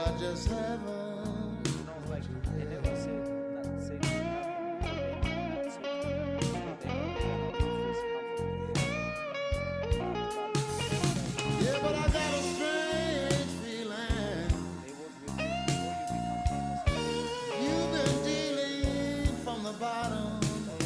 I just haven't. No, like, and they will say that say that's Yeah, but I got a strange feeling. You've been dealing from the bottom.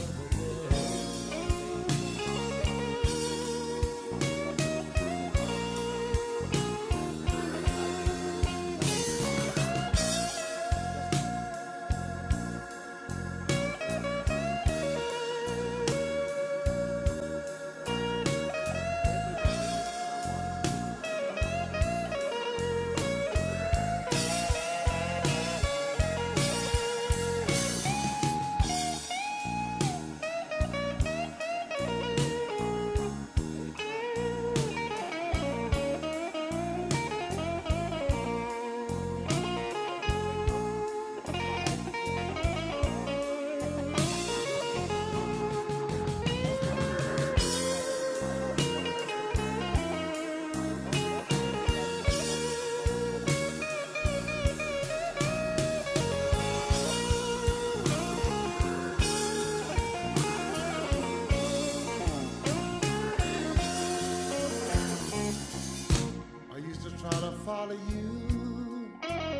Try to follow you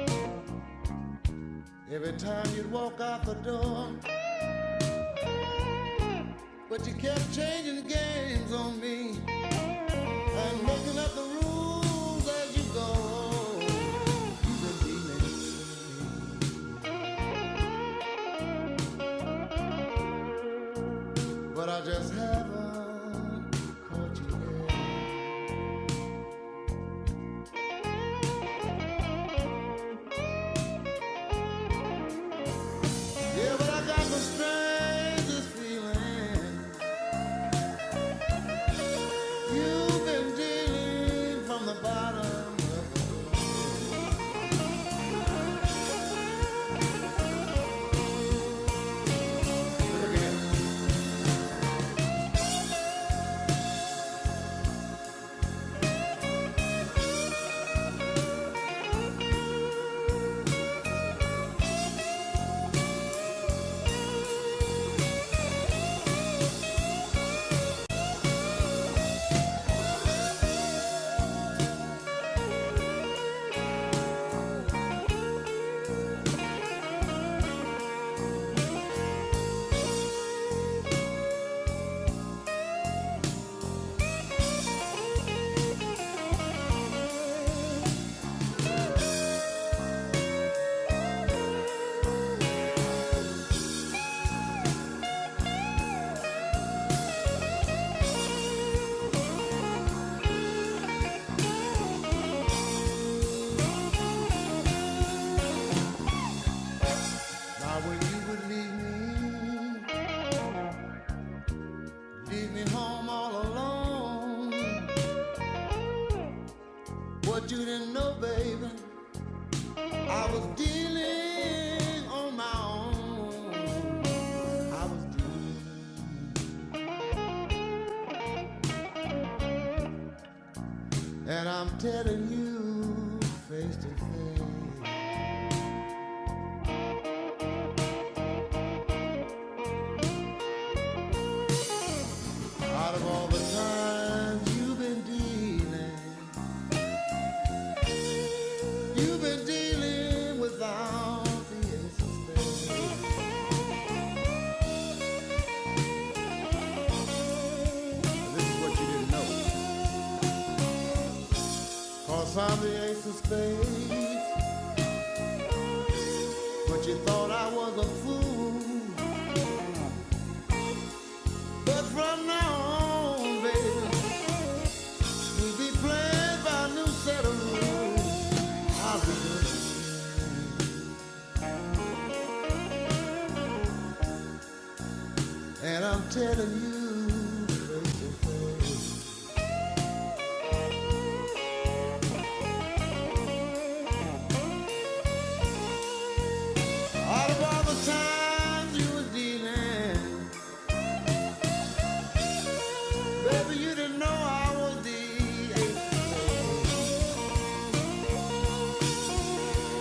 every time you'd walk out the door, but you kept changing the games on me and making up the rules as you go. You've been dealing, but I just haven't caught you yet. Yeah, but I got the strangest feeling. You've been dealing from the bottom of the Look again. When you would leave me home all alone. What you didn't know, baby, I was dealing on my own. I was dealing, and I'm telling you face to face. Out of all the times you've been dealing without the ace of spades. This is what you didn't know. 'Cause I'm the ace of spades, but you thought I was a fool. But from now on, baby, we'll be playing by a new set of rules. I'll be good. And I'm telling you face to face. Out of all the times you were dealing, baby, you didn't know I was the ace.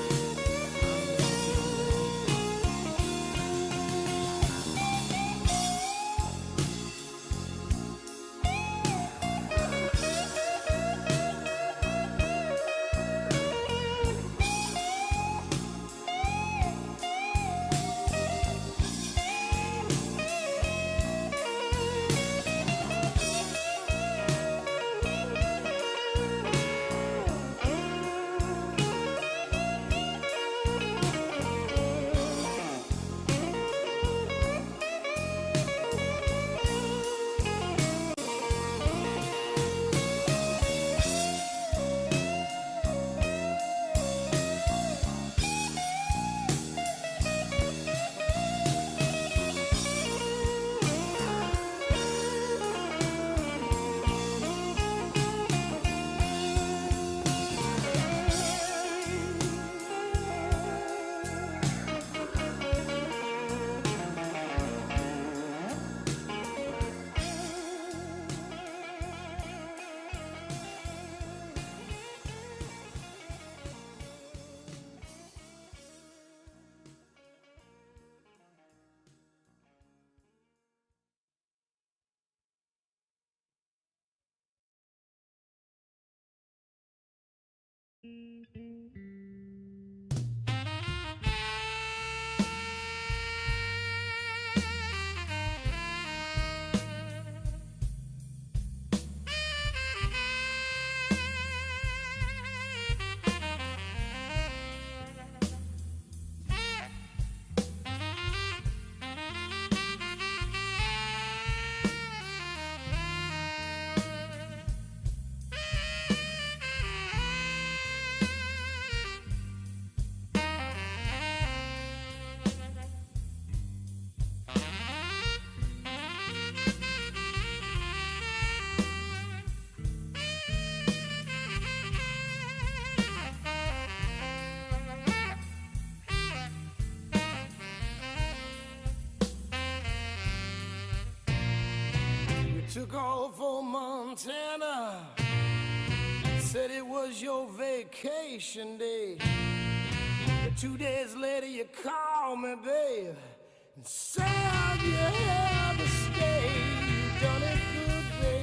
Took off for Montana, said it was your vacation day. But 2 days later you called me, babe, and said you had to stay. You done it good,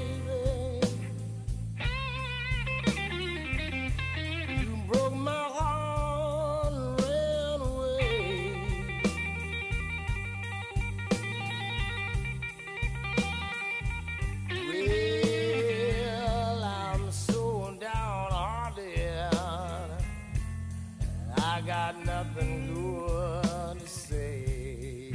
baby. You broke my heart and ran away. Well, I'm so downhearted, I got nothing good to say.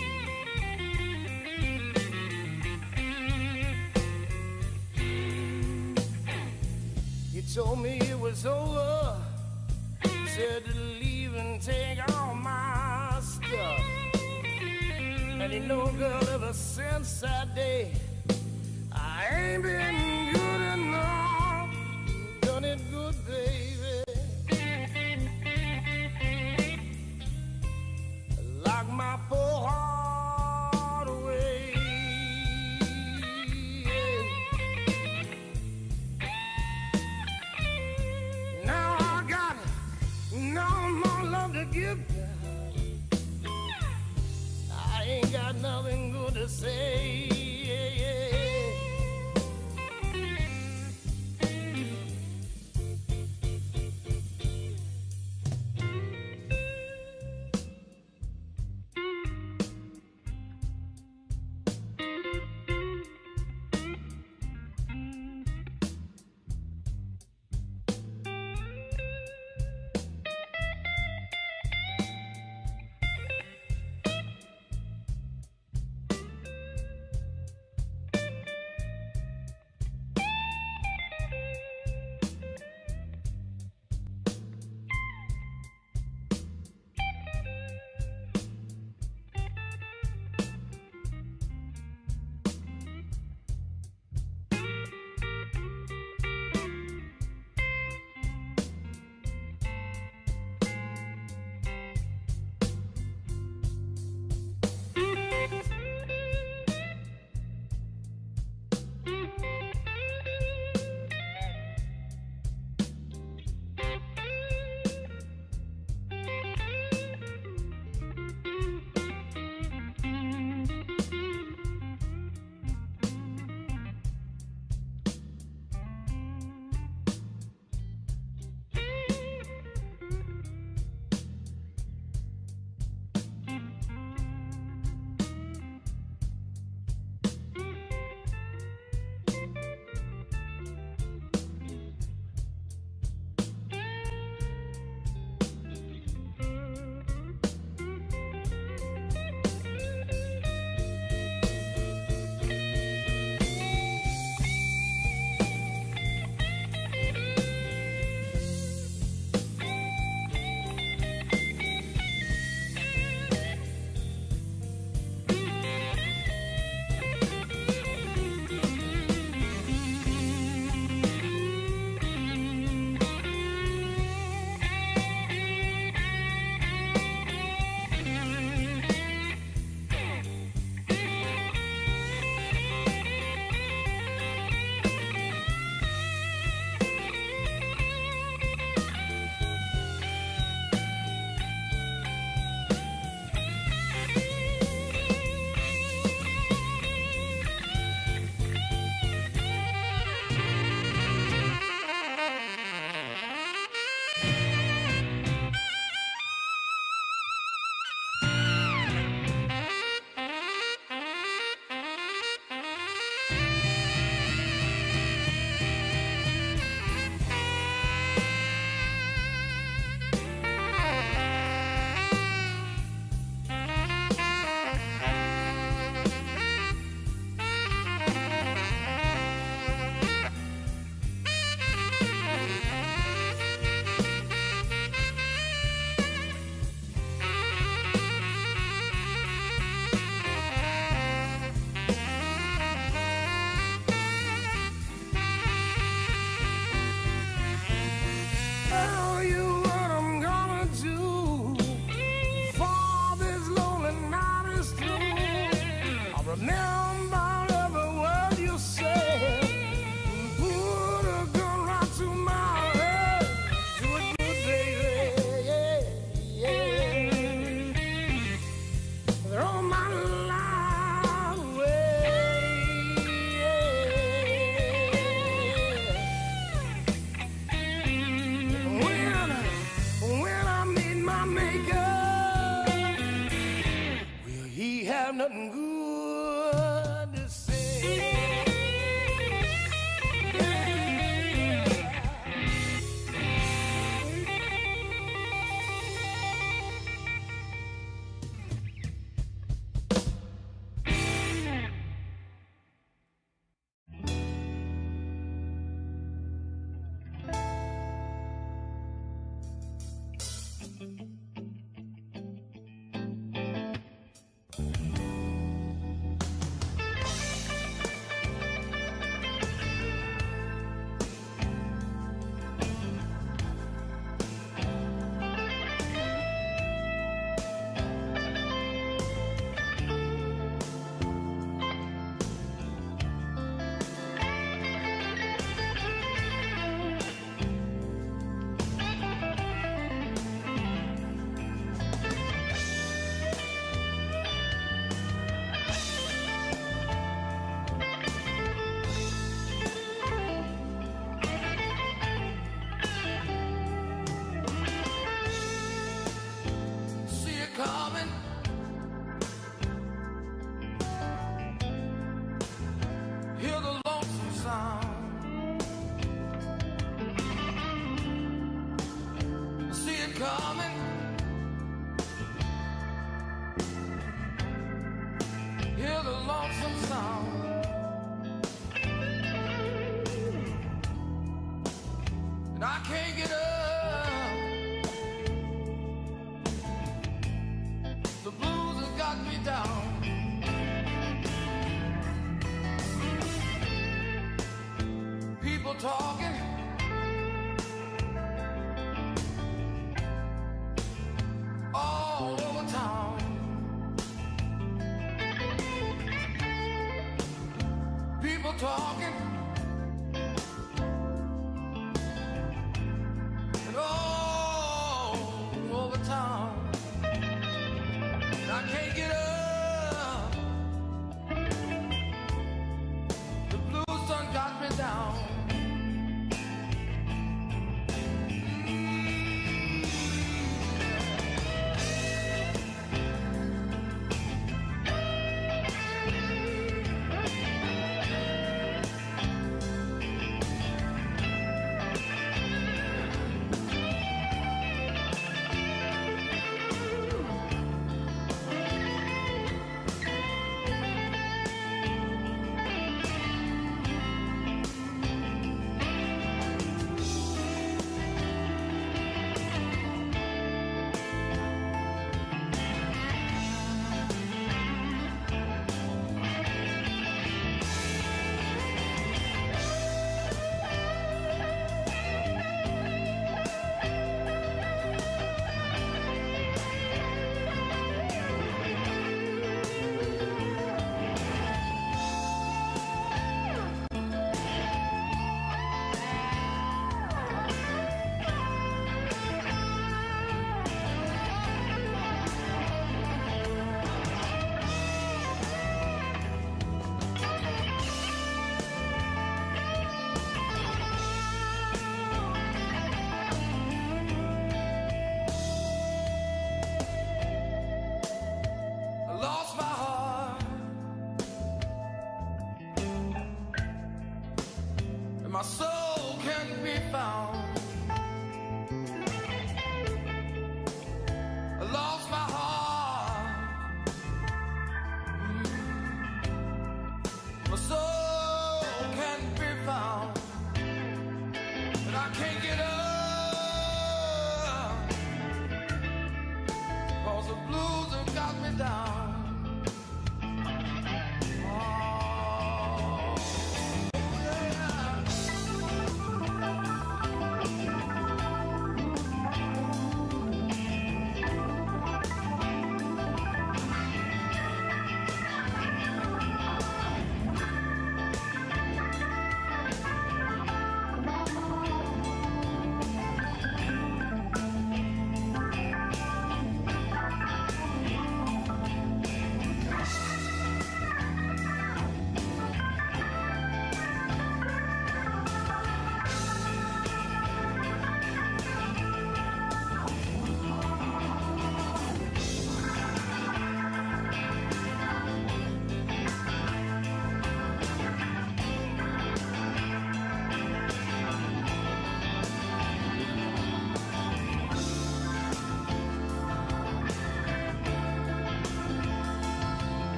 You told me it was over, said to leave and take all my stuff. And you know, girl, ever since that day, I ain't been good enough. Done it good, baby. Lock my poor heart away. Now I got no more love to give you. I ain't got nothing good to say. nothing good to say.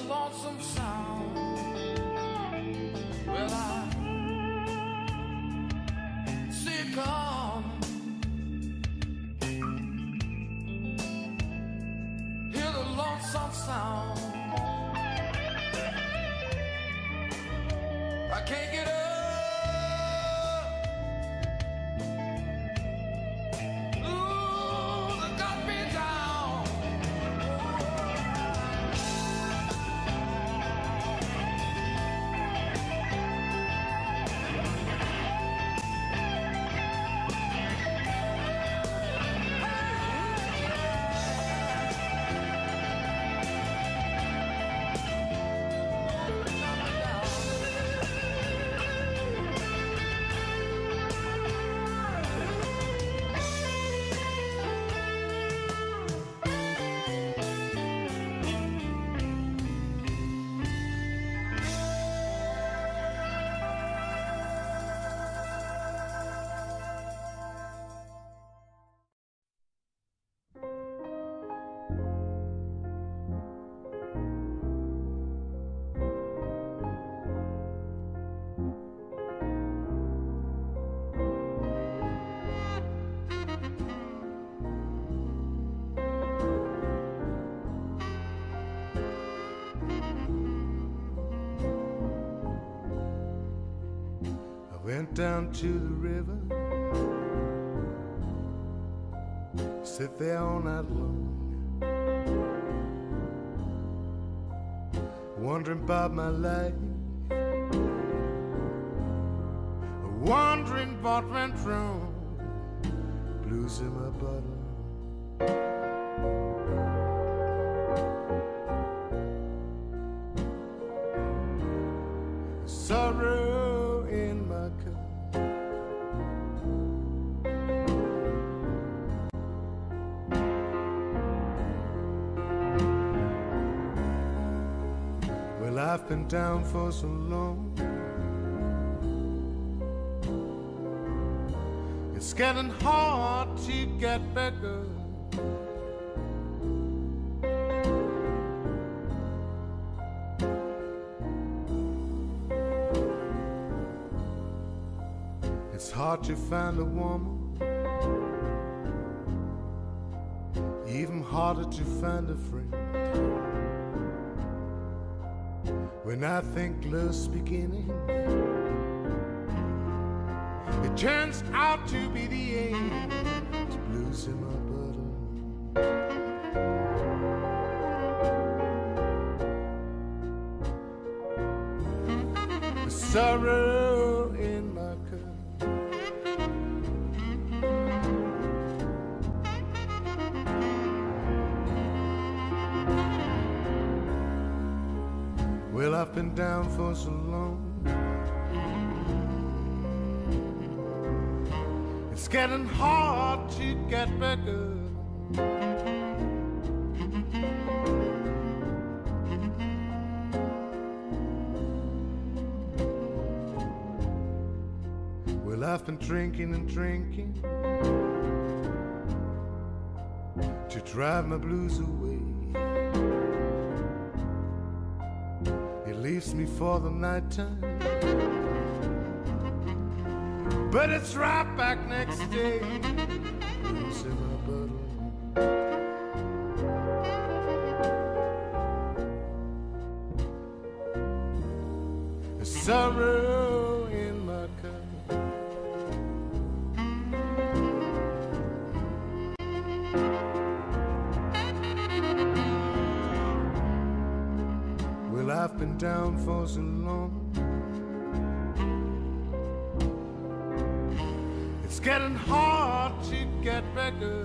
lonesome sound. Well, I see it come. Hear the lonesome sound. I can't get up. Ooh, they got me down. Went down to the river, sit there all night long, wondering about my life, wondering what went wrong, blues in my bottle. Sorrow in my cup. Well, I've been down for so long, it's getting hard to get back up. It's hard to find a woman, even harder to find a friend. When I think love's beginning, it turns out to be the end. It's blues in my bottle, sorrow in my cup. Well, I've been down for so long, it's getting hard to get back up. Well, I've been drinking and drinking to drive my blues away. It leaves me for the nighttime, but it's right back next day. Blues in my bottle, sorrow in my cup. Well, I've been down for so long, it's getting hard to get back up.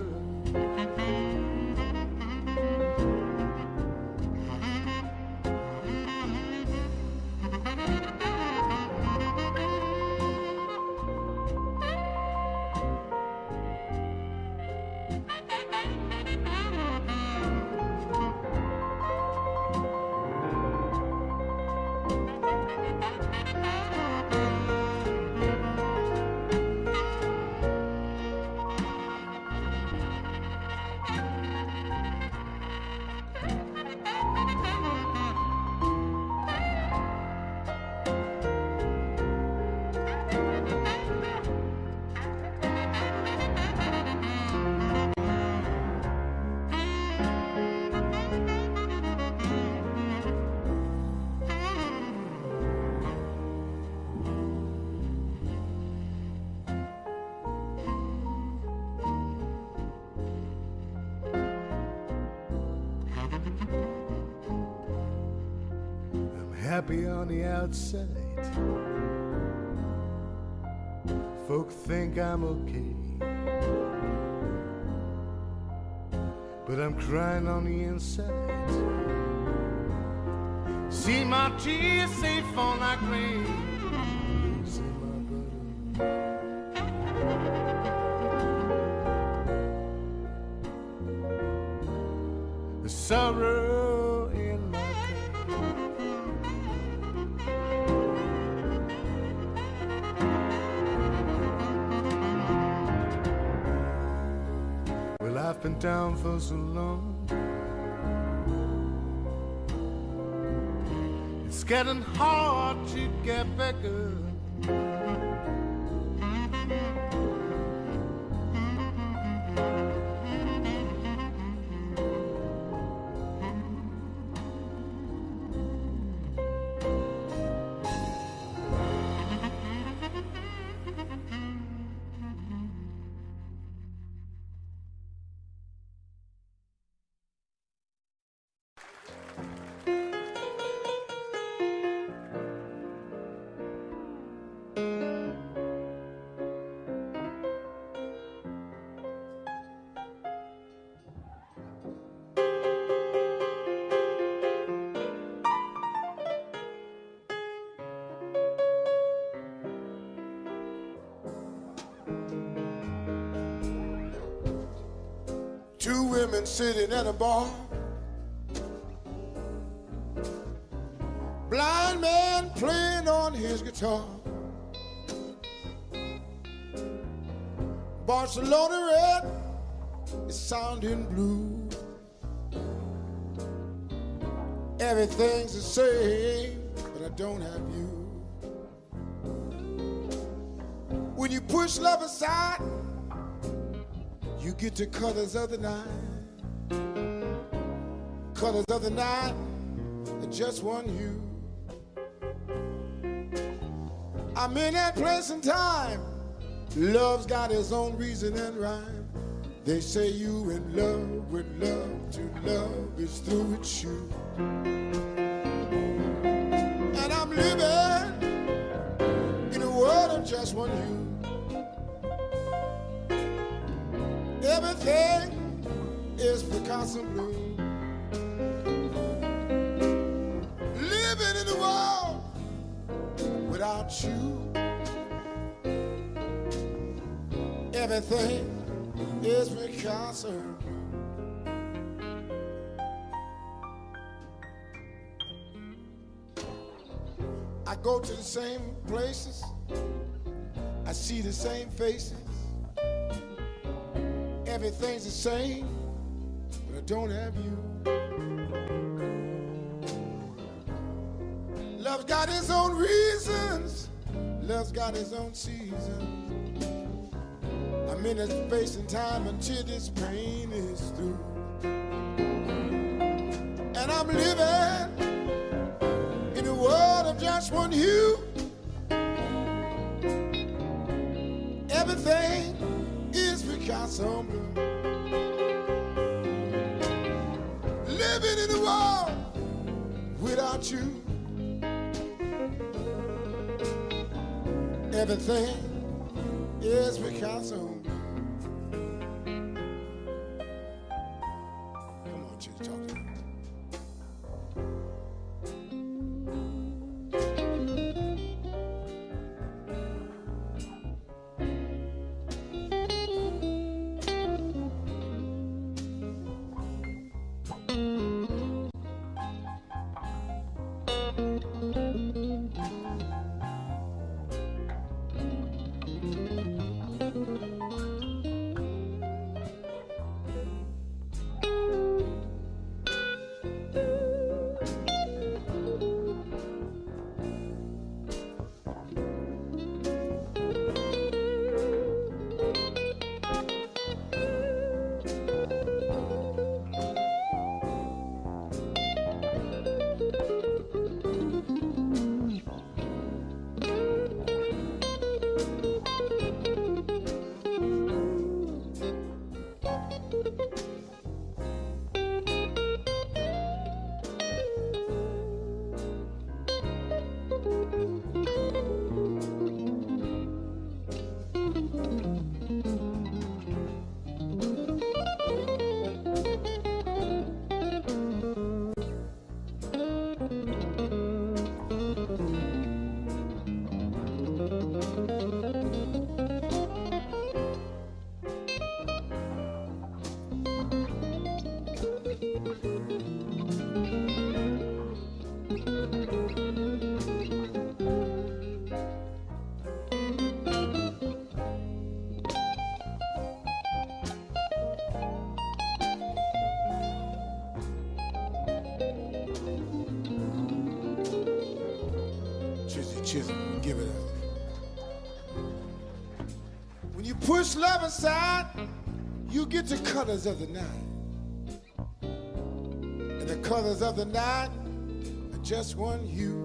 I'm happy on the outside. Folk think I'm okay, but I'm crying on the inside. See my tears safe on like rain. Losing my brother. The sorrow in my pain. Well, I've been down for so long. It's getting hard to get back up. Two women sitting at a bar. Blind man playing on his guitar. Barcelona red is sounding blue. Everything's the same, but I don't have you. When you push love aside, you get the colors of the night. Colors of the night, just one hue. I'm in that place and time. Love's got its own reason and rhyme. They say you in love with love, to love is through its shoe. And I'm living in a world of just one hue. Everything is Picasso blue. Living in the world without you. Everything is Picasso blue. I go to the same places, I see the same faces. Everything's the same, but I don't have you. Love's got its own reasons. Love's got its own seasons. I'm in a space and time until this pain is through. And I'm living in a world of just one hue. Everything is Picasso blue. Living in the world without you. Everything is Picasso blue. Come on, Chief, talk to me. Chizzy Chisholm, give it up. When you push love aside, you get the colors of the night. And the colors of the night are just one hue.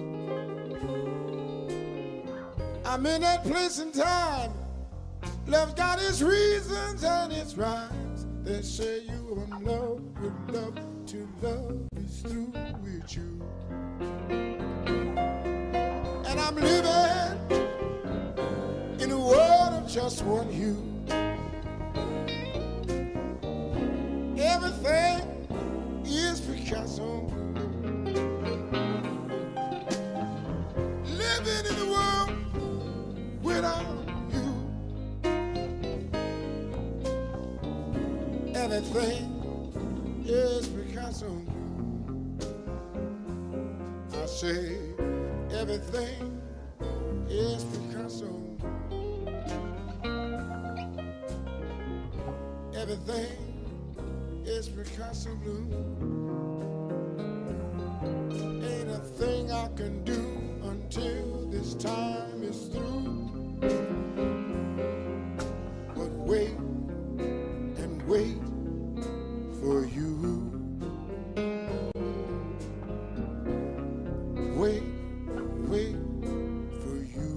I'm in that place and time. Love's got its reasons and its rhymes. They say you are in love with love till love is through with you. And I'm living in a world of just one hue. Everything is Picasso. Living in a world without you. Everything is Picasso. I say everything is Picasso. Everything is Picasso blue. Ain't a thing I can do until this time is through. But wait and wait for you. Wait, wait for you.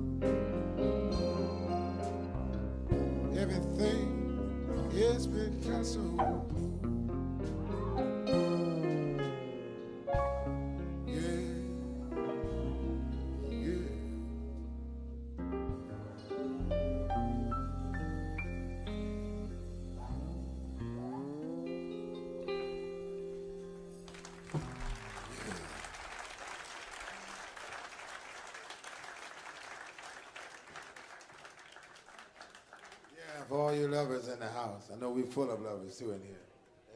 Everything is Picasso. For all you lovers in the house. I know we're full of lovers too in here.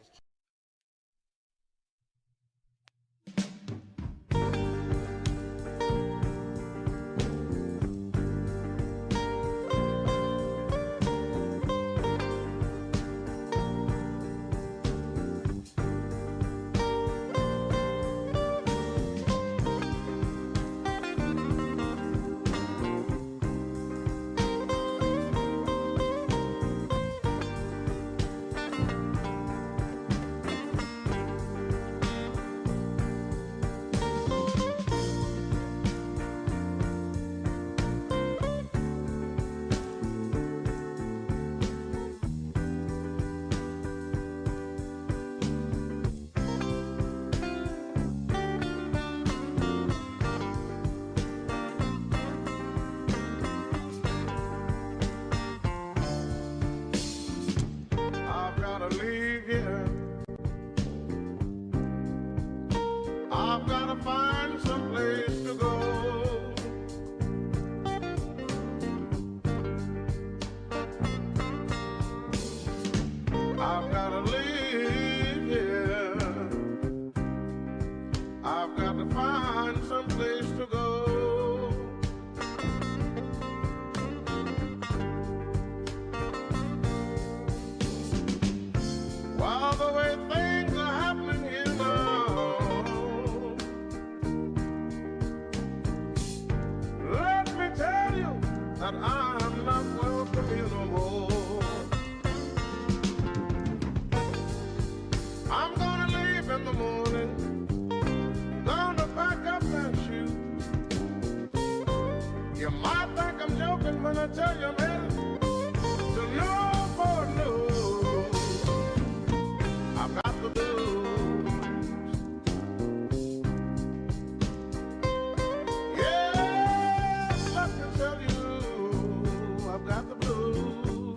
I've got to find some place to go. I've got to leave here. I've got to find some place to go. While the way things are happening here now, let me tell you that I'm not welcome here no more. I'm gonna leave in the morning, gonna pack up and shoot. You might think I'm joking when I tell you, man, to no for no. I've got the blues. Yes, I can tell you, I've got the blues.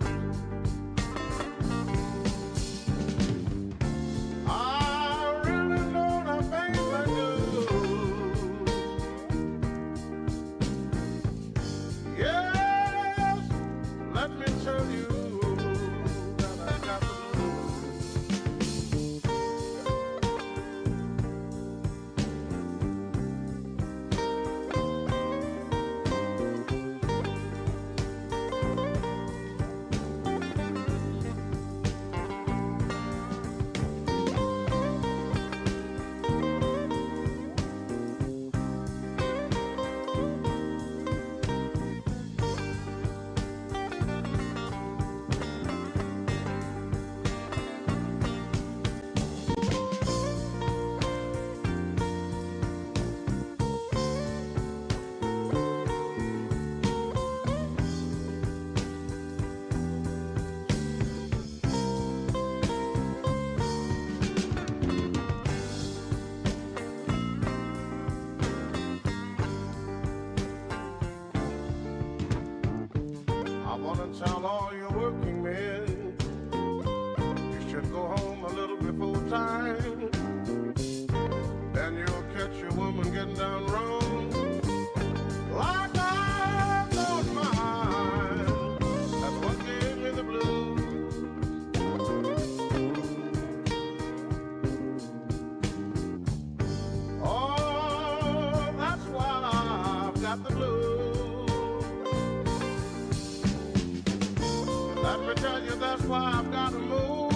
I really know the things I do. Yes, tell all your working men you should go home a little before time. Then you'll catch your woman getting down wrong, like I thought mine. That's what gave me the blues. Oh, that's why I've got the blues. Let me tell you, that's why I've got to move.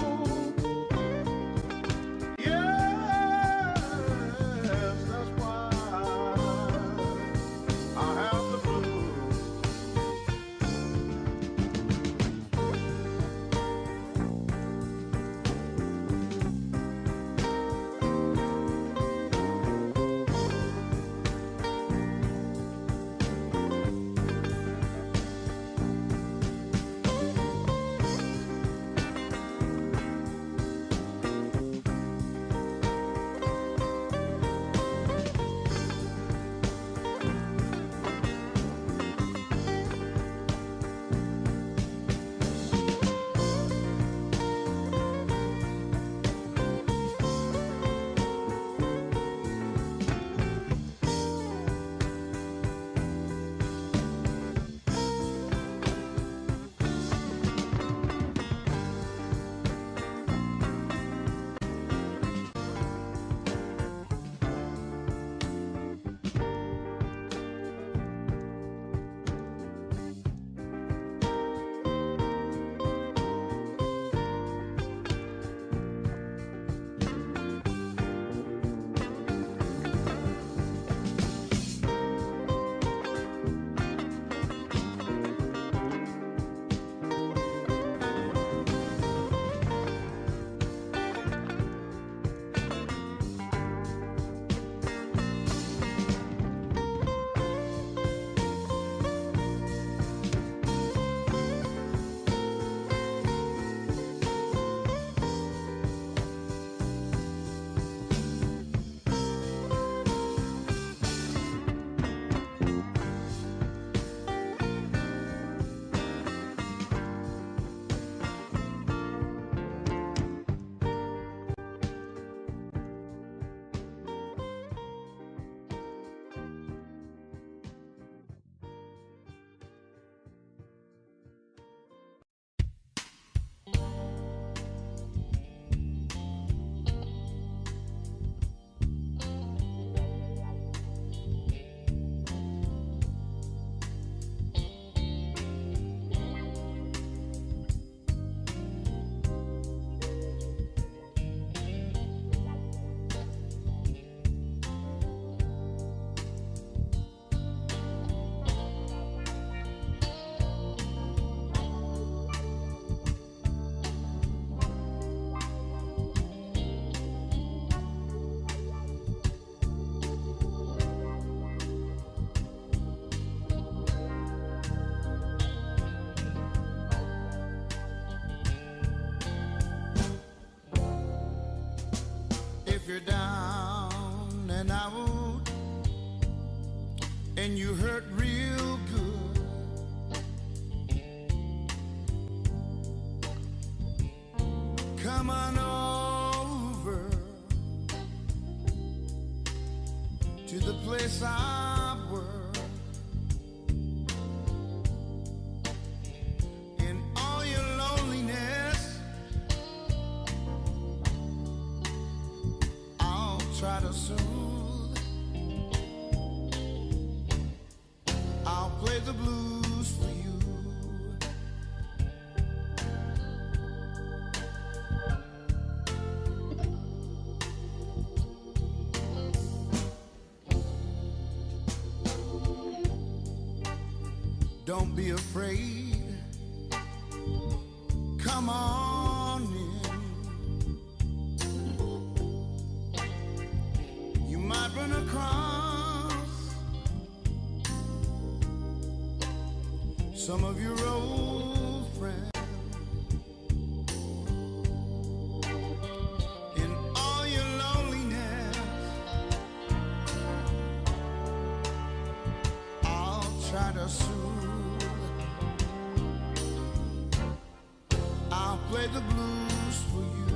You're down and out and you hurt real good, come on over to the place I work. In all your loneliness, try to soothe. I'll play the blues for you. Don't be afraid. Come on in. Might run across some of your old friends. In all your loneliness, I'll try to soothe. play the blues for you.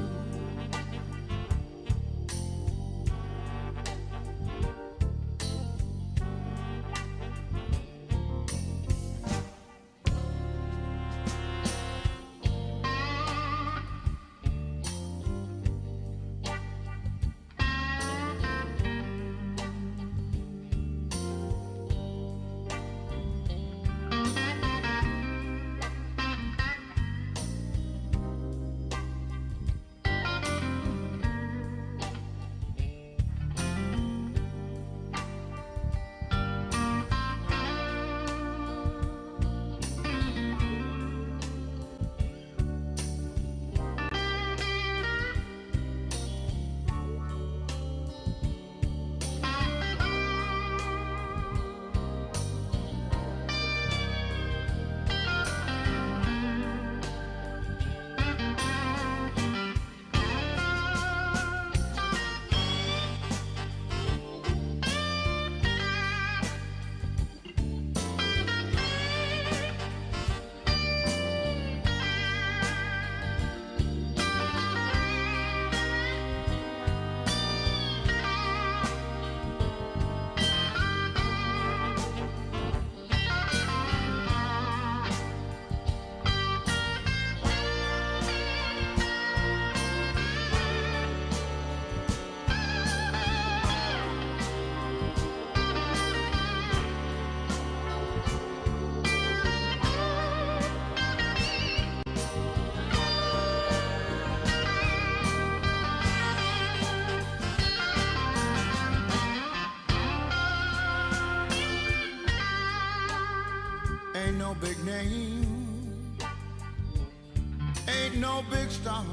Ain't no big name, ain't no big star.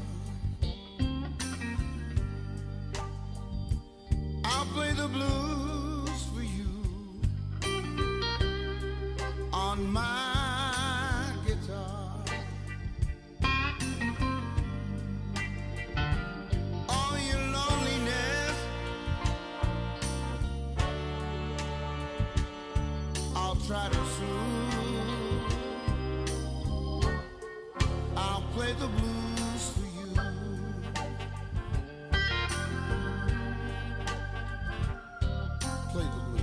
I'll play the blues for you on my guitar. All your loneliness I'll try to soothe. I'll play the blues for you. Play the blues.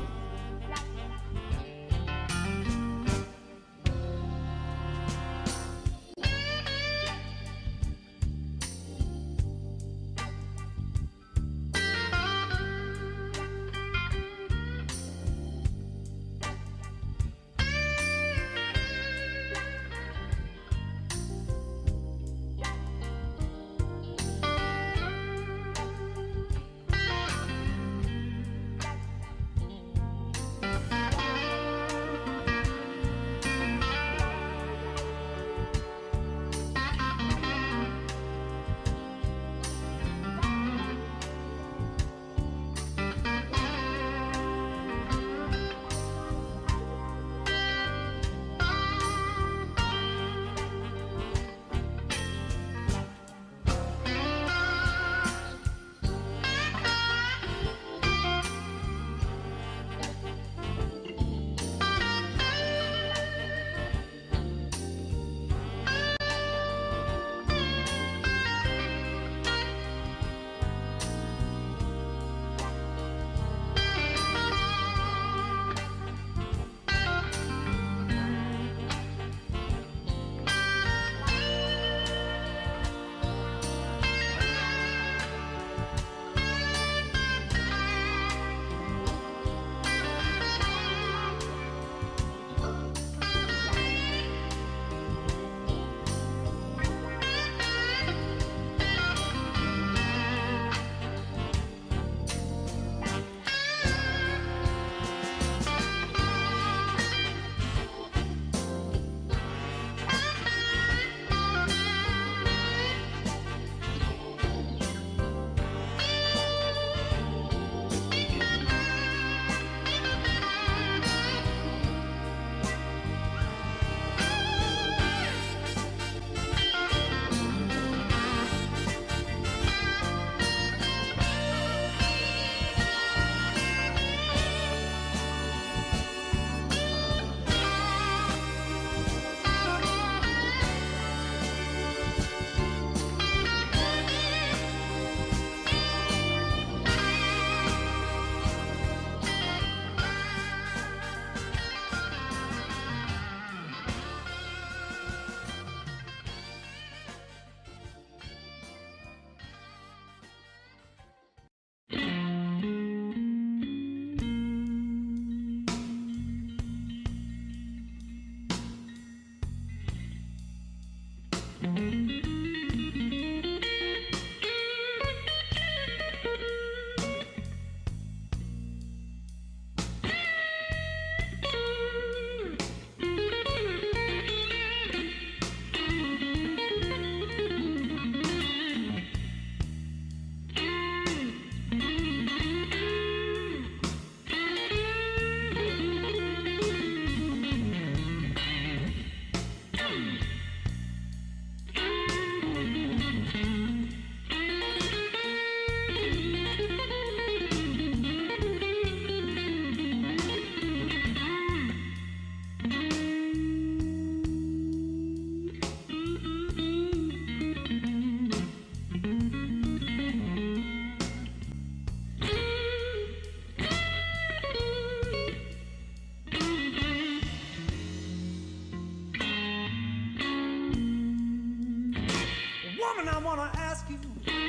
Woman, I wanna ask you,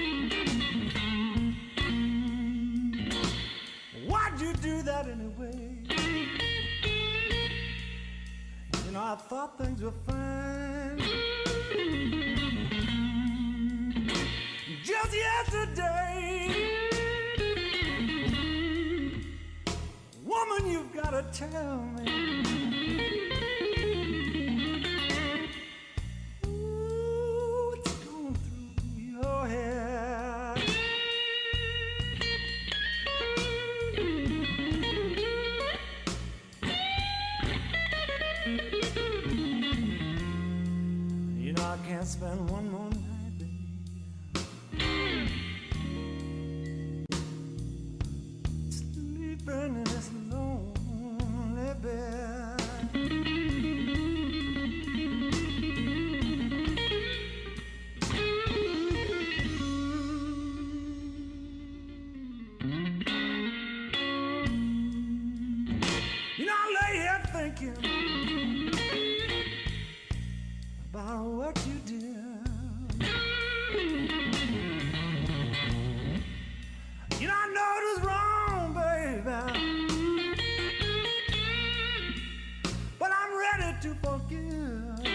why'd you do that anyway? You know, I thought things were fine. Just yesterday, woman, you've gotta tell me. What's going through your head? You know, I can't spend one more night, baby, sleeping in this lonely bed. You know, I lay here thinking about what you did. You know, I know it was wrong, baby, but I'm ready to forgive.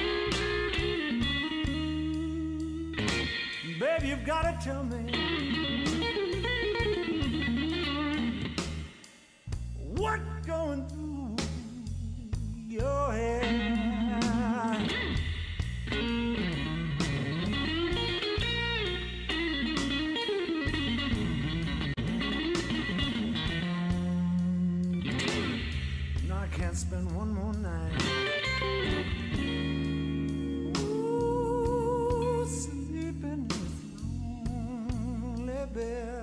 Baby, you've gotta tell me what's going through your head. Can't spend one more night. Ooh, sleeping in this lonely bed.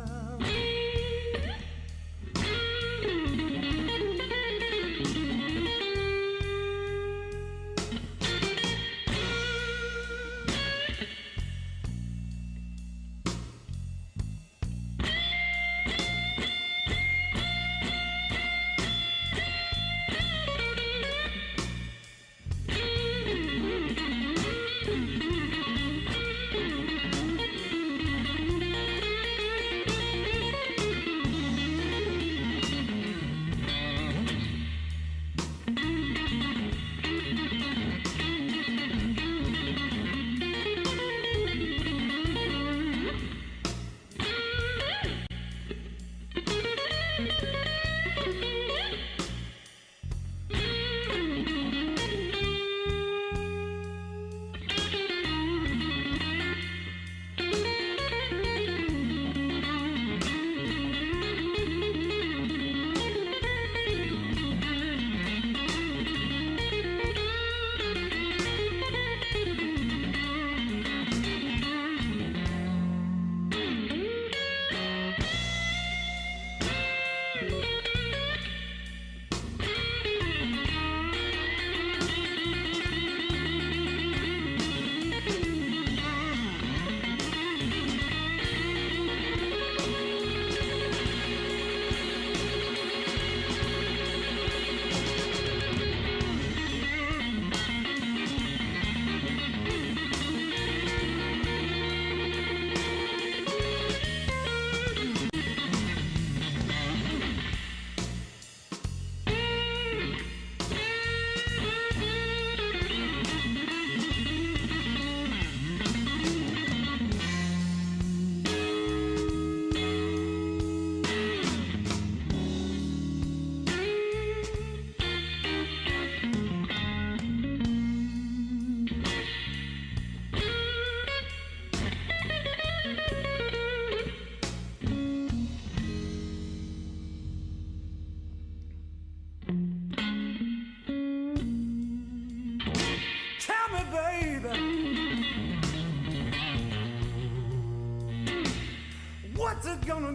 What's it gonna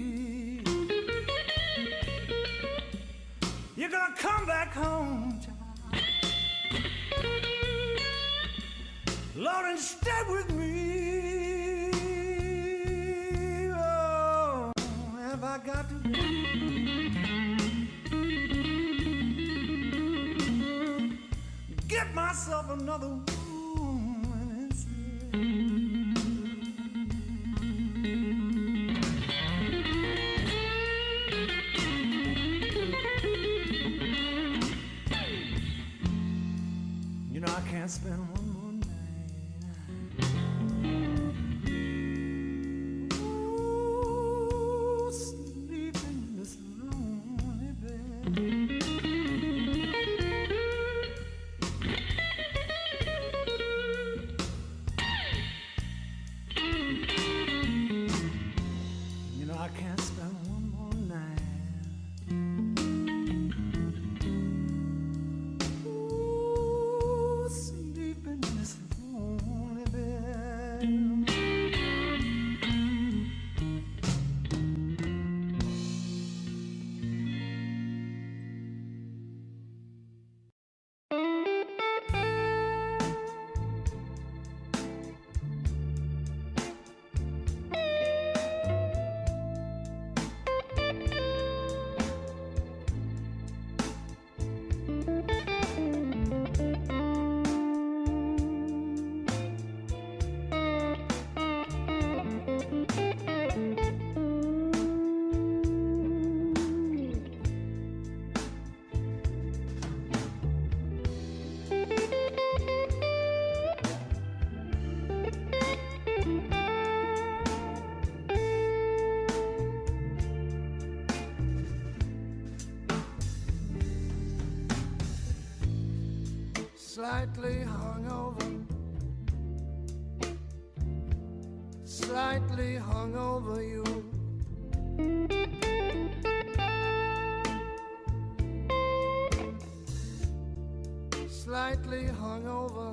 be? You're gonna come back home, child, Lord, and stay with me. Oh, have I got to get myself another woman instead? I can't spend one more night. Ooh, sleep in this lonely bed. Slightly hungover, slightly hungover you. Slightly hungover,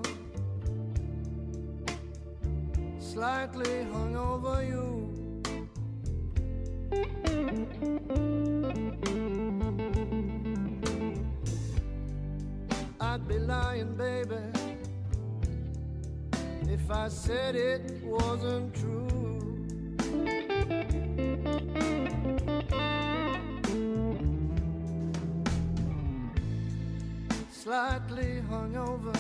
slightly hungover you. I'd be lying, baby, if I said it wasn't true. Slightly hungover,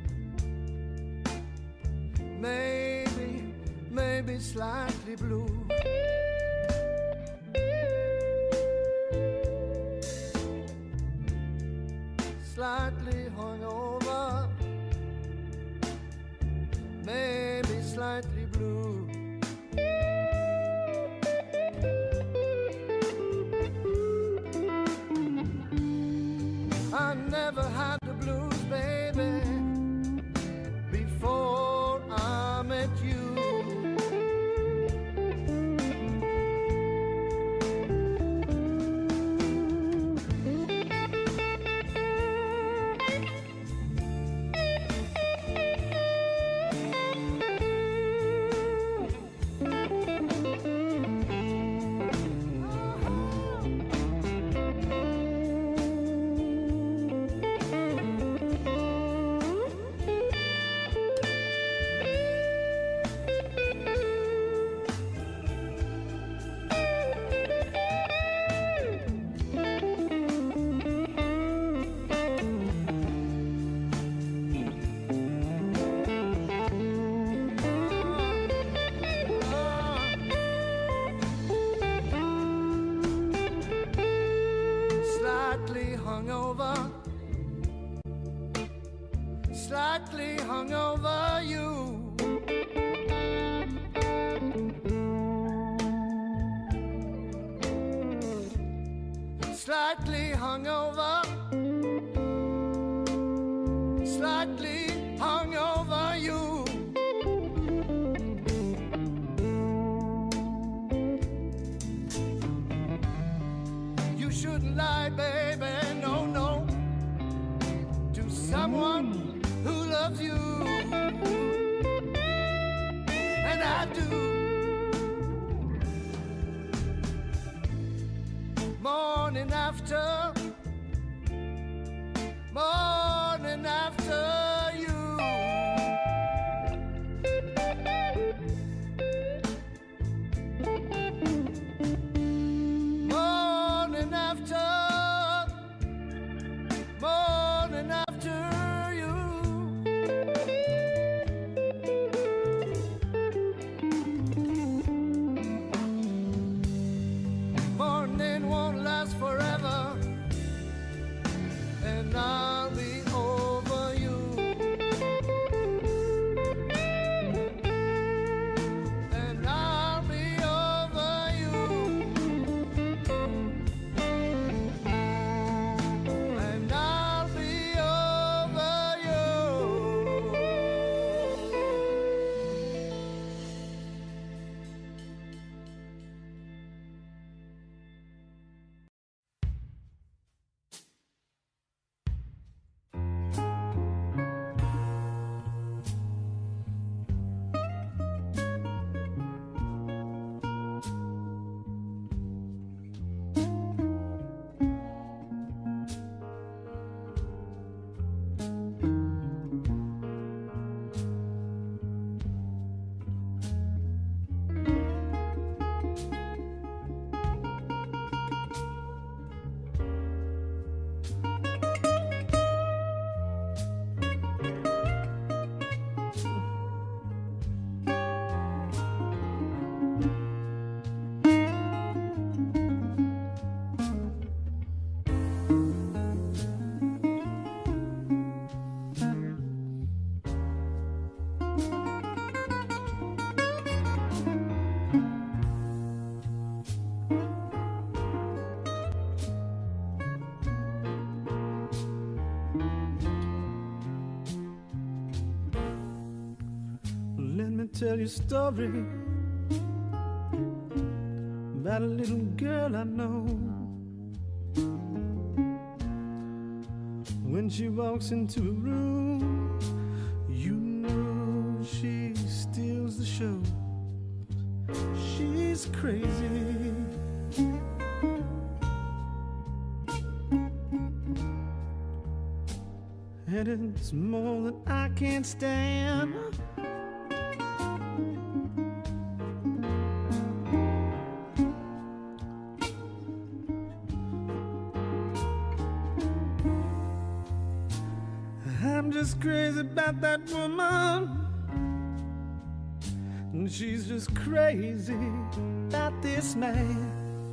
maybe slightly blue. Slightly hungover, maybe slightly blue. I never had the blues, baby, before I met you. Slightly hungover you. Slightly hungover, slightly hungover you. You shouldn't lie, baby, no, no, to someone who loves you, and I do. Morning after, morning after you. Morning after, morning after you. Morning won't last forever. tell you a story about a little girl I know. When she walks into a room, you know she steals the show. She's crazy. And it's more than I can stand. I'm just crazy about that woman, and she's just crazy about this man.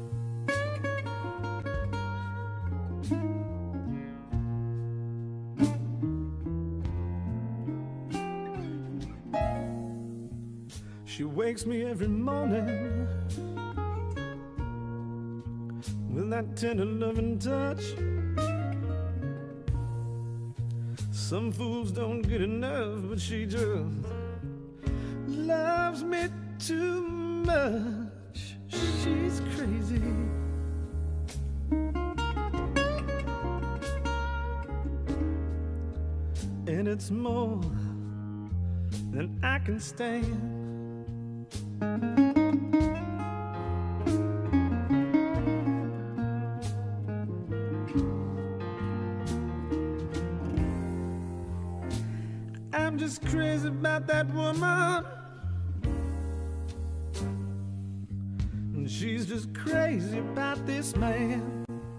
She wakes me every morning with that tender loving touch. Some fools don't get enough, but she just loves me too much. She's crazy. And it's more than I can stand. I'm just crazy about that woman, and she's just crazy about this man.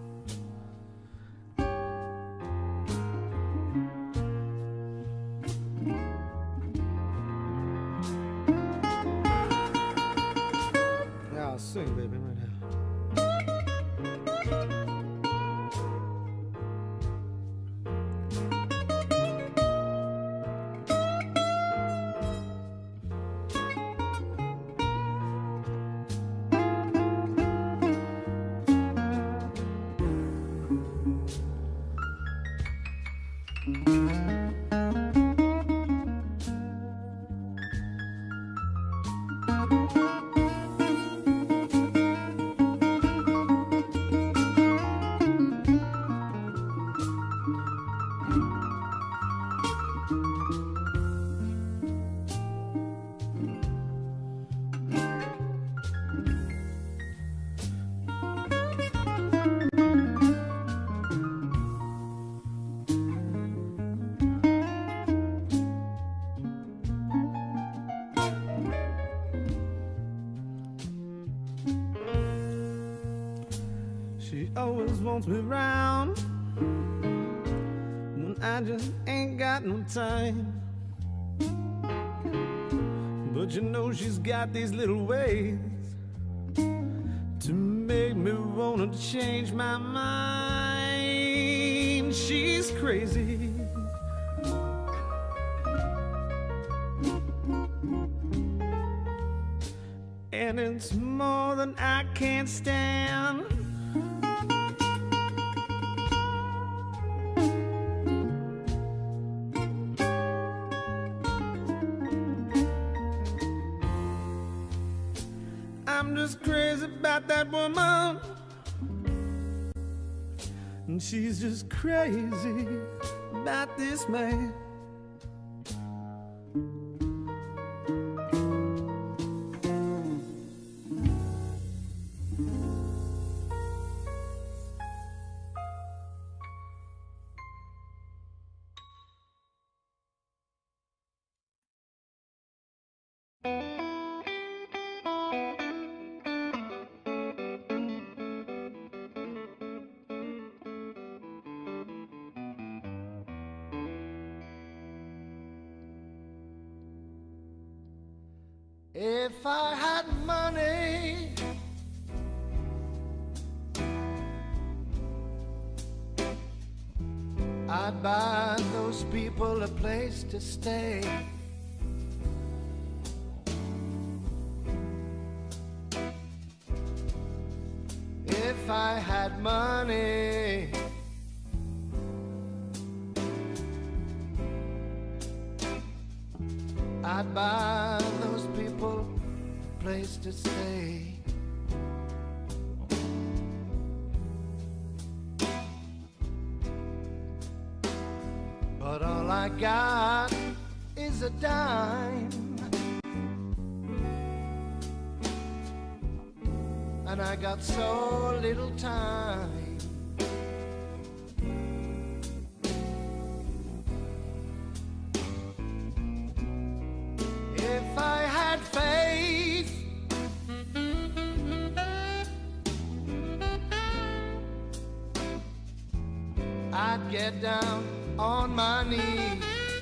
I'll sing, baby, right now. She always wants me round when I just ain't got no time. But you know she's got these little ways to make me wanna change my mind. She's crazy. And it's more than I can stand. I'm just crazy about that woman, and she's just crazy about this man. If I had money, I'd buy those people a place to stay. If I had money, I'd buy those place to stay. But all I got is a dime, and I got so little time. If I had faith, I'd get down on my knees.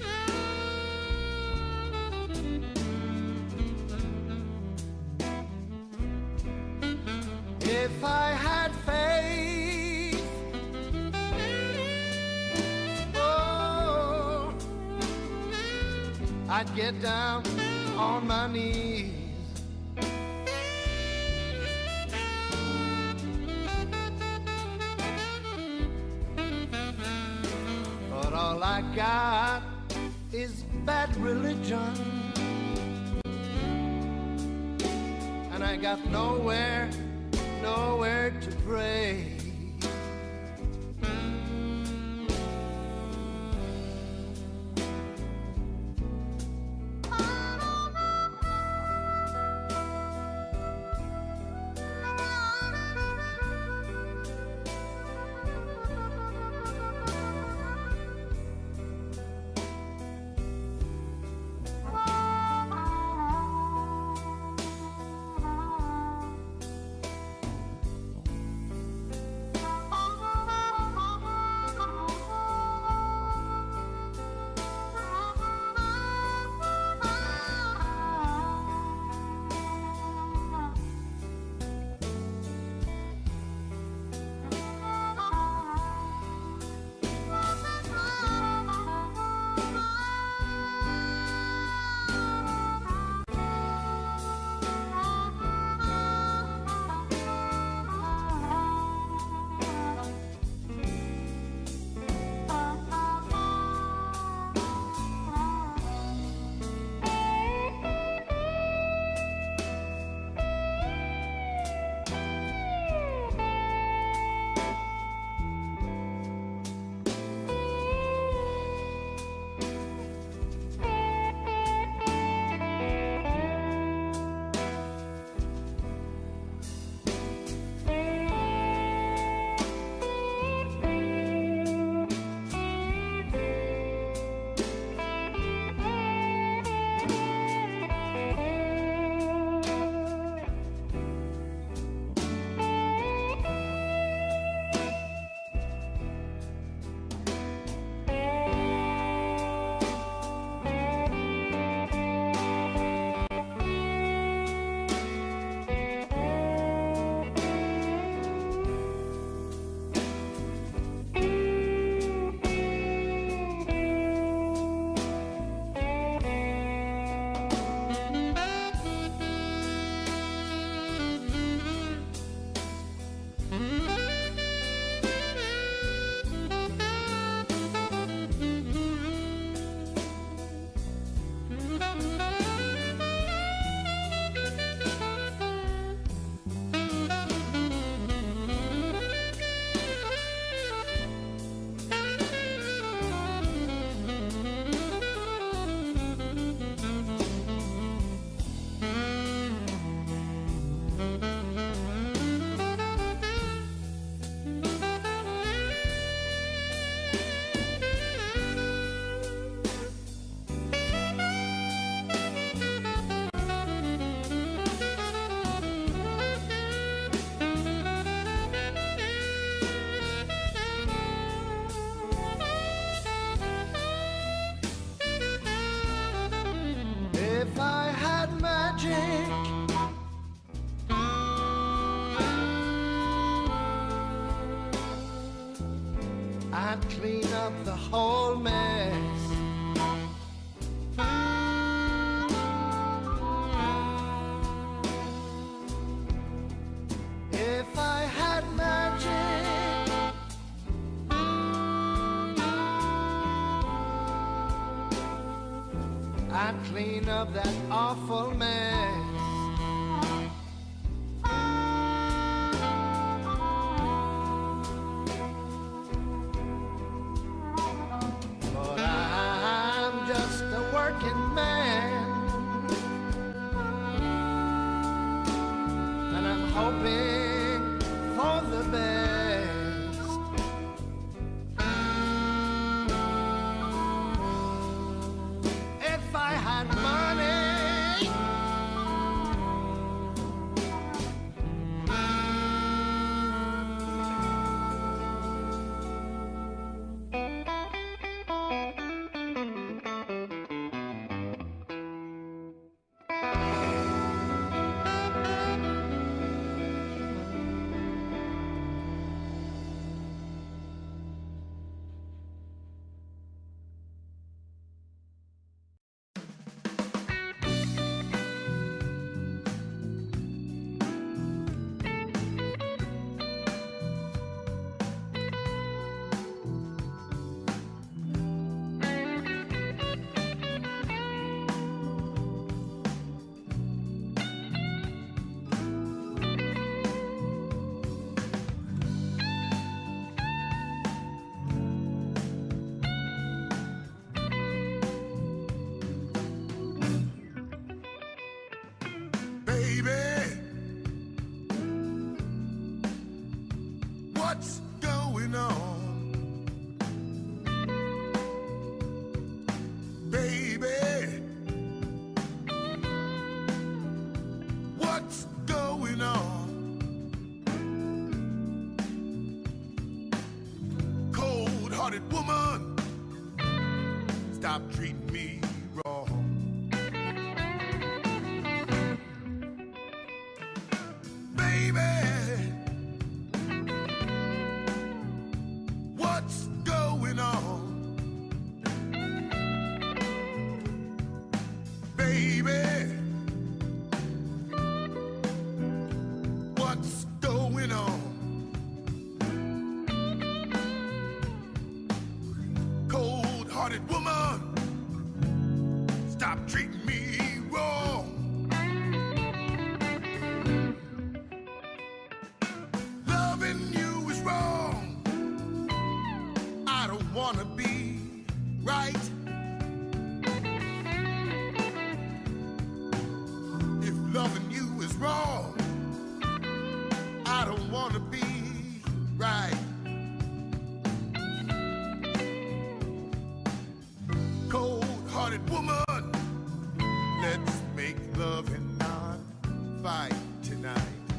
If I had faith, oh, I'd get down on my knees. But all I got is bad religion, and I got nowhere to pray. I'd clean up the whole mess. If I had magic, I'd clean up that awful mess. What's going on? Baby, what's going on? Cold-hearted woman, stop treating me wrong. Baby, what's going on? Baby, what's going on? Cold-hearted woman, stop treating me wrong. Loving you is wrong. I don't wanna be right. If loving you is wrong, I don't wanna be right. Cold-hearted woman, let's make love and not fight tonight.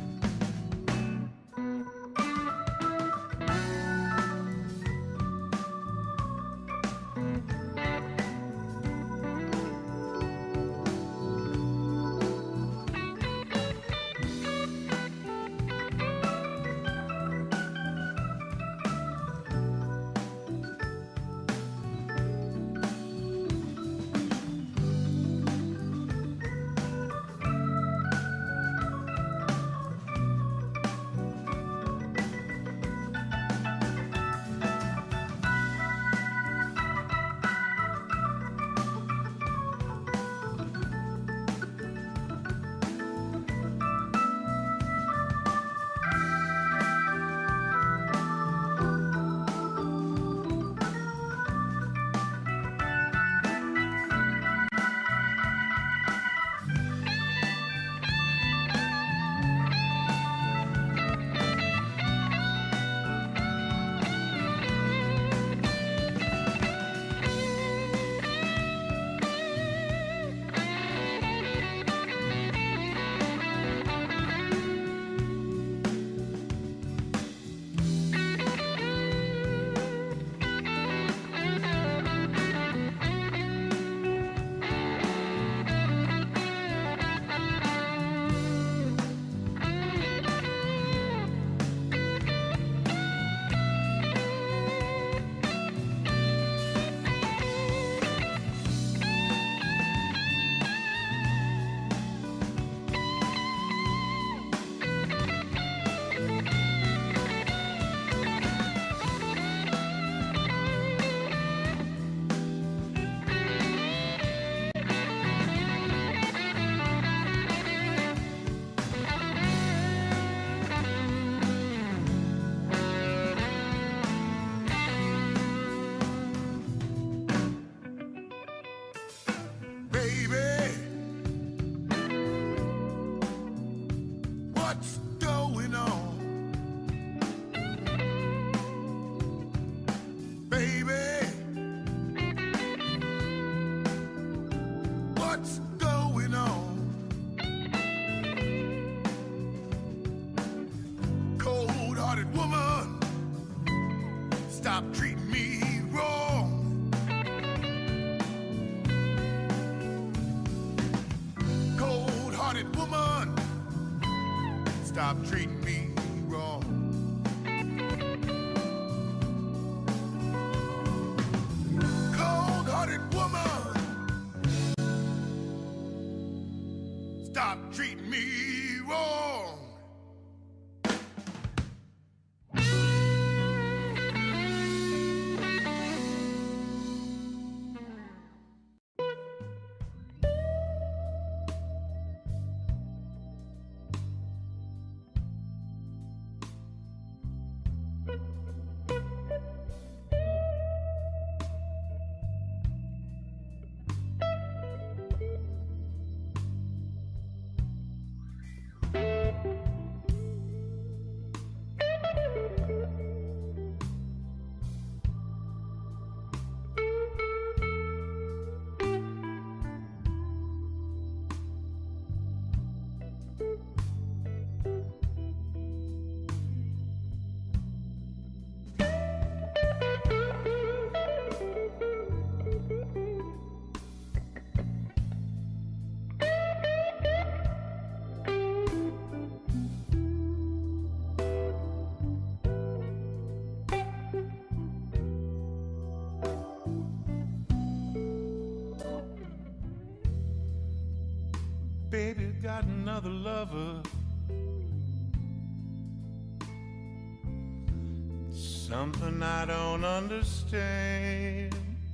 What's going on? Baby, what's going on? Cold-hearted woman, stop treating me wrong. Cold-hearted woman, stop treating me wrong. Cold-hearted woman, stop treating me wrong. Baby got another lover. Something I don't understand.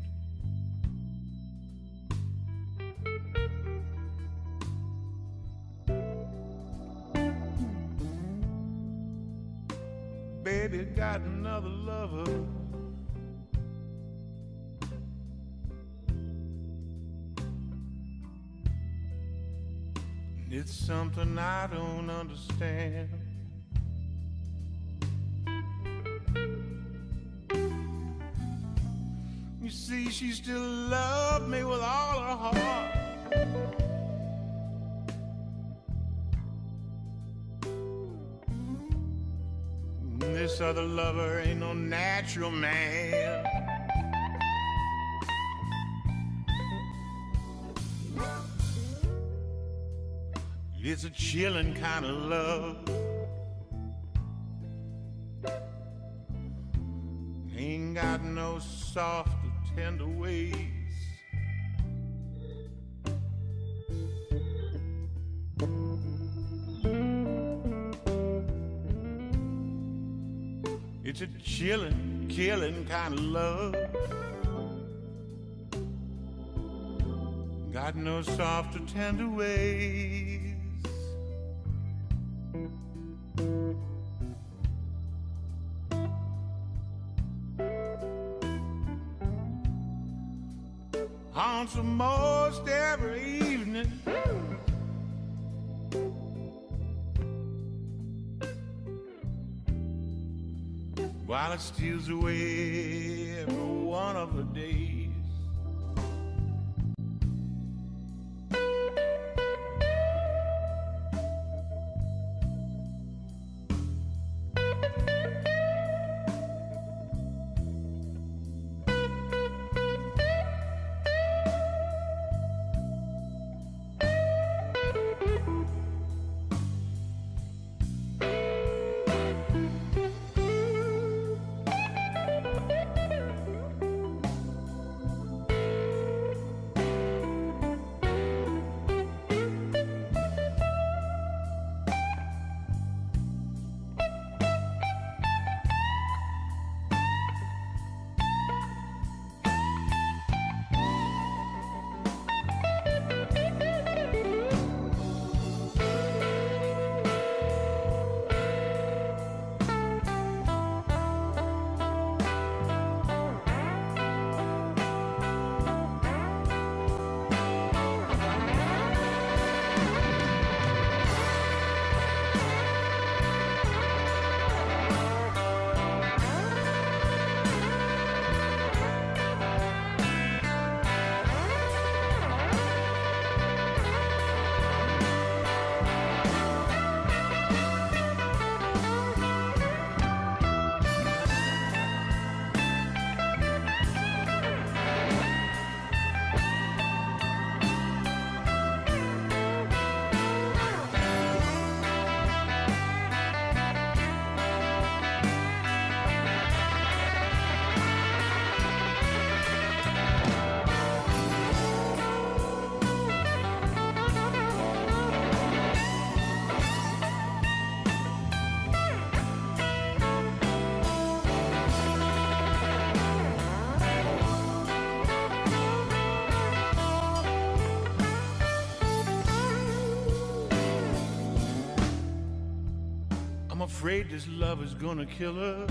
Baby got another lover. It's something I don't understand. You see, she still loved me with all her heart. This other lover ain't no natural man. It's a chilling kind of love. Ain't got no soft or tender ways. It's a chilling, killing kind of love. Got no soft or tender ways. Haunts her most every evening. While it steals away every one of her days. I'm afraid this love is gonna kill her.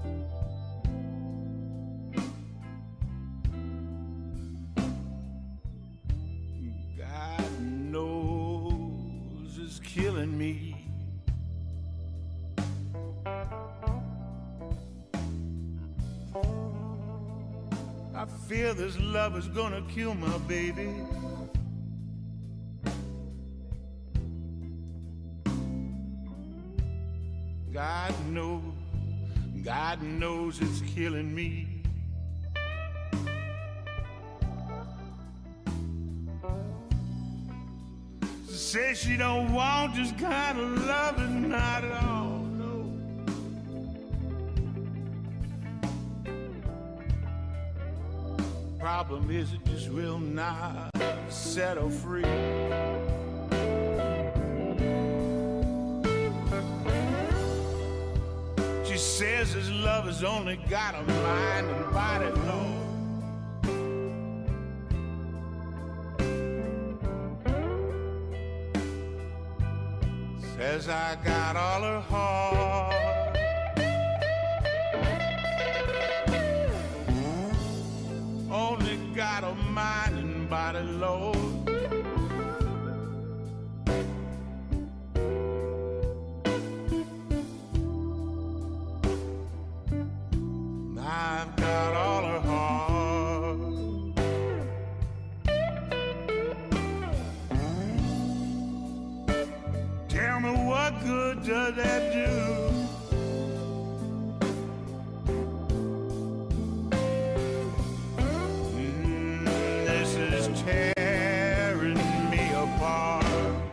God knows it's killing me. I fear this love is gonna kill my baby. God knows it's killing me. Says she don't want this kind of loving, not at all, no. Problem is it just will not set her free. says his love has only got a mind and body, Lord. Says I got all her heart. Only got a mind and body, Lord. I've got all her heart. Tell me what good does that do? This is tearing me apart.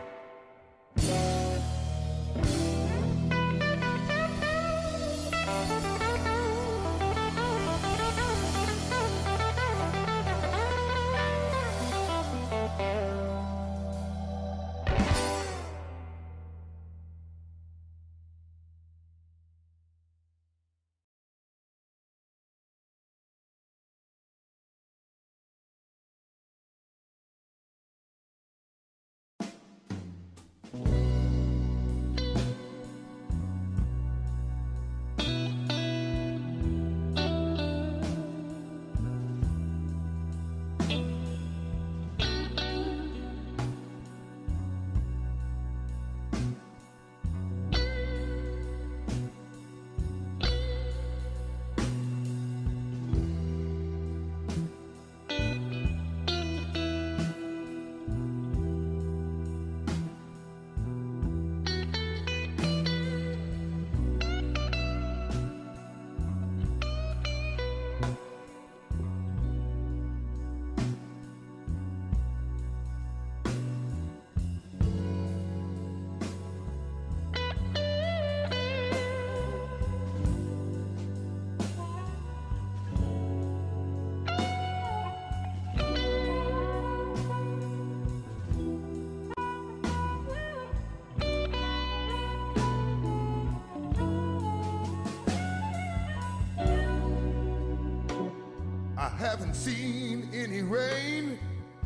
I haven't seen any rain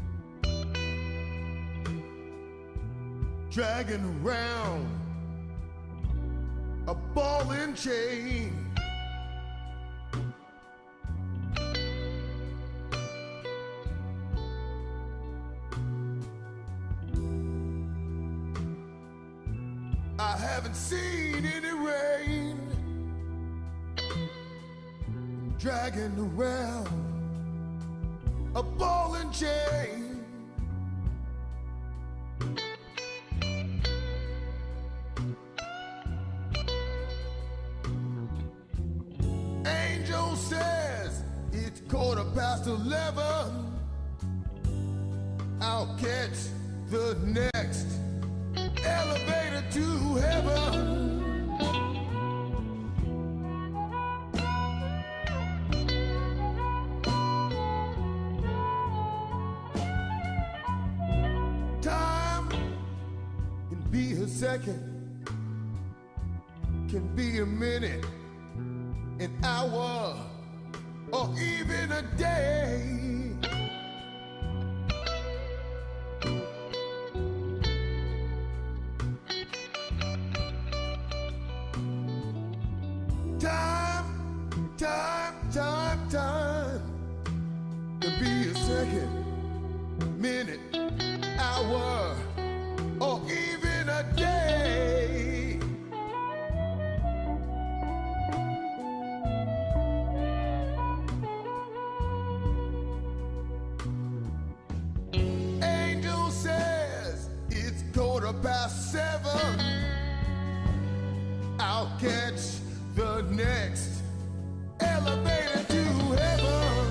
dragging around a ball and chain. I haven't seen any rain dragging around a ball and chain. Angel says it's 11:15. I'll catch the next elevator to heaven. Be a second, can be a minute, an hour, or even a day. Time can be a second, minute, hour, or even a day. Angel says it's 7:15. I'll catch the next elevator to heaven.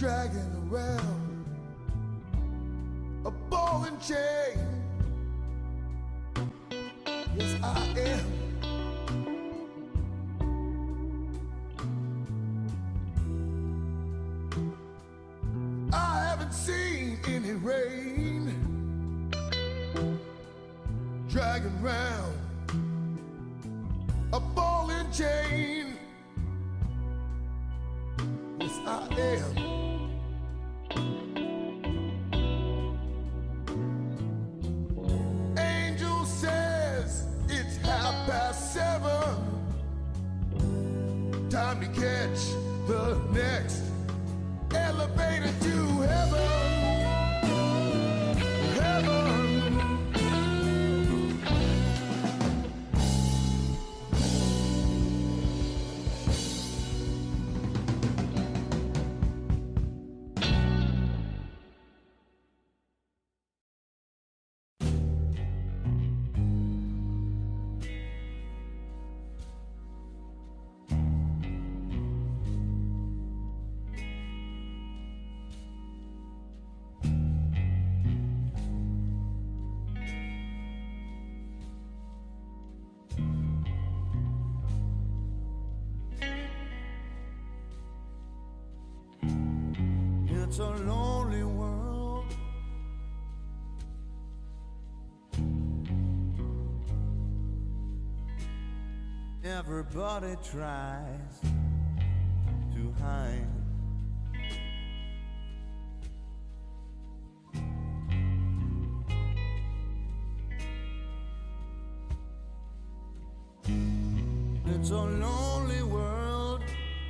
dragging around a ball and chain. Yes, I am. I haven't seen any rain dragging round a ball and chain. Yes, I am. Angel says it's 7:30. Time to catch the next elevator to heaven. Heaven. It's a lonely world. Everybody tries to hide. It's a lonely world.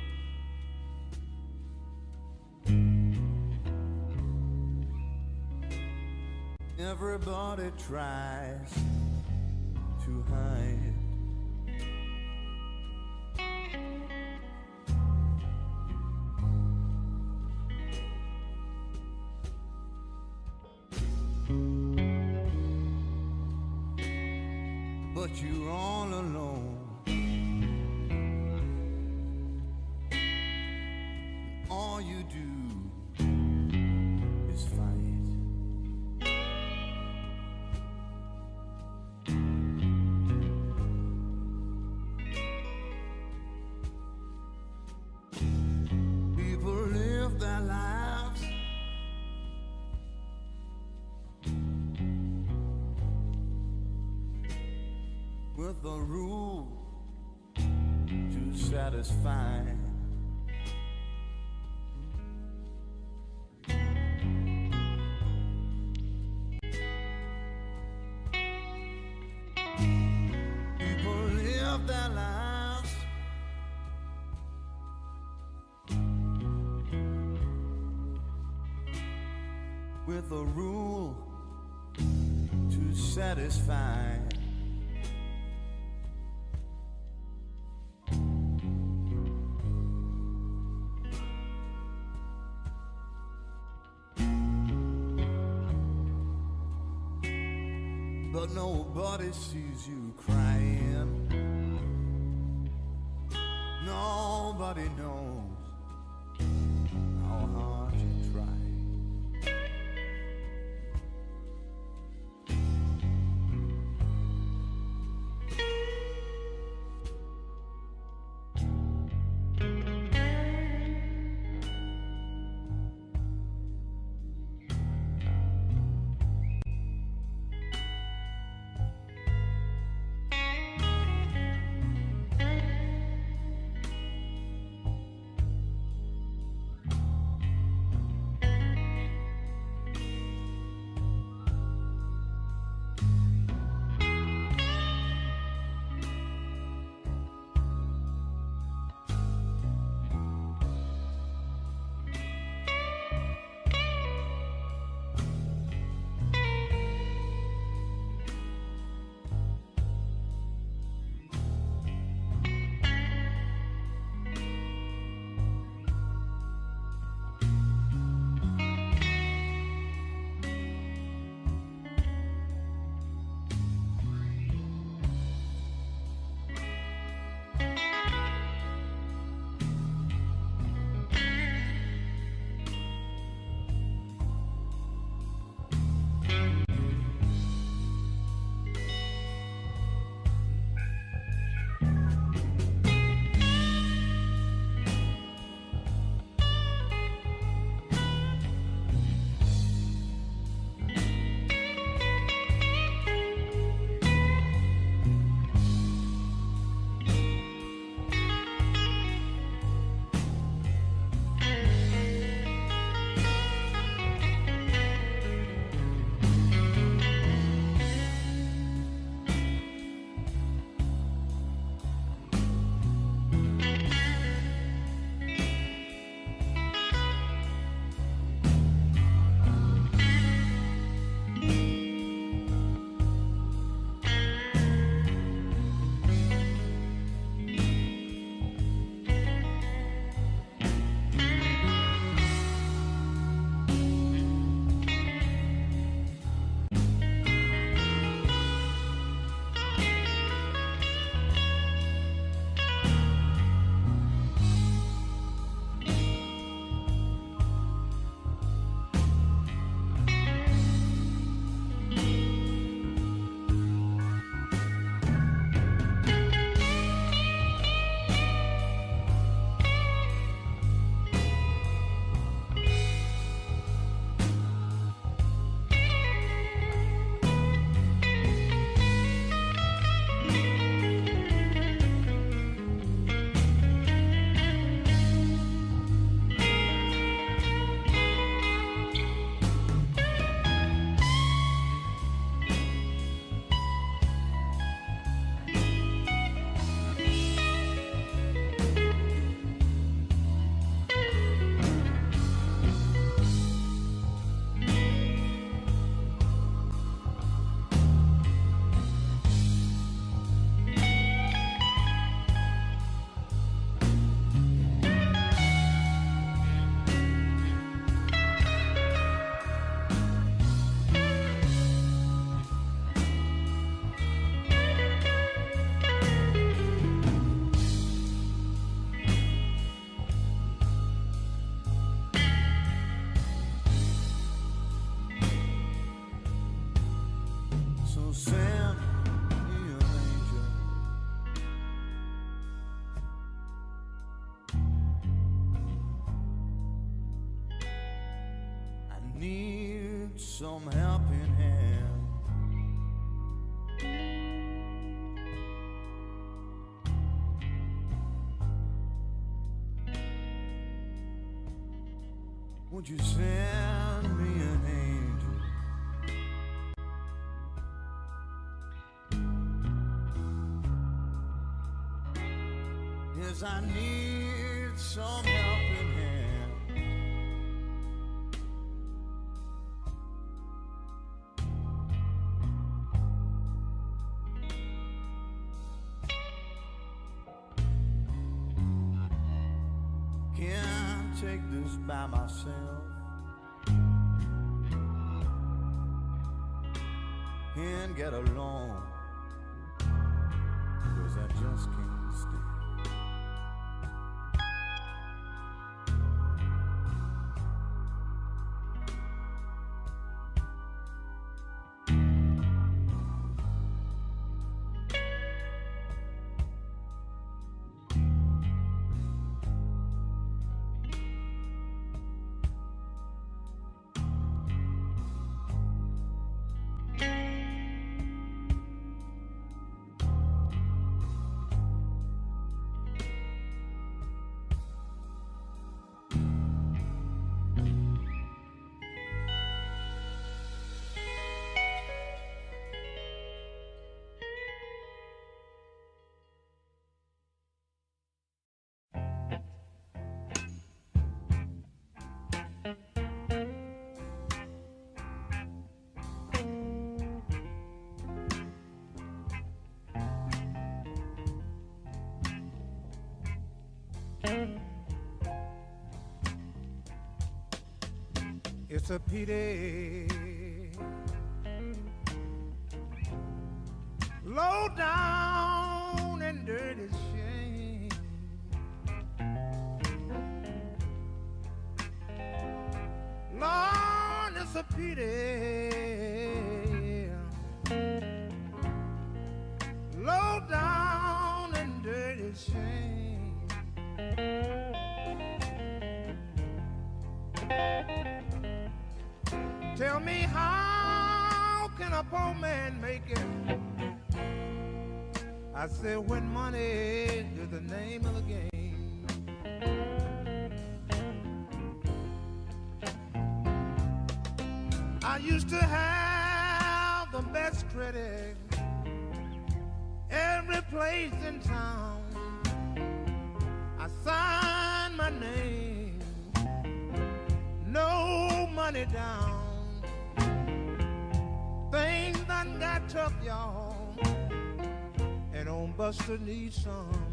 Everybody tries to hide. But you're all alone. All you do is fight. People live their lives with a rule to satisfy. People live their lives with a rule to satisfy. But nobody sees you crying. Nobody knows how hard you try. need some helping hand. Would you send me an angel? Yes, I need some helping hand. Can't take this by myself. Can't get along, 'cause I just can't stay. It's a pity, low down and dirty shame. Lord, it's a pity, low down and dirty shame. Tell me, how can a poor man make it? I said, when money is the name of the game. I used to have the best credit every place in town. I signed my name, no money down. Things done got tough, y'all, and old Buster needs some